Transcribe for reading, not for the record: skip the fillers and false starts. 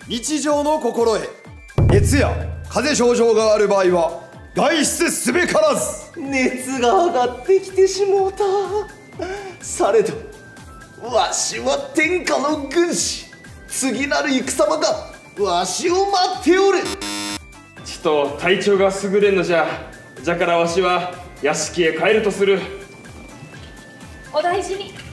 日常の心得。熱や風邪症状がある場合は外出すべからず。 熱が上がってきてしもうた。されどわしは天下の軍師、次なる戦場がわしを待っておる。 ちと体調が優れんのじゃ。じゃからわしは屋敷へ帰るとする。 お大事に。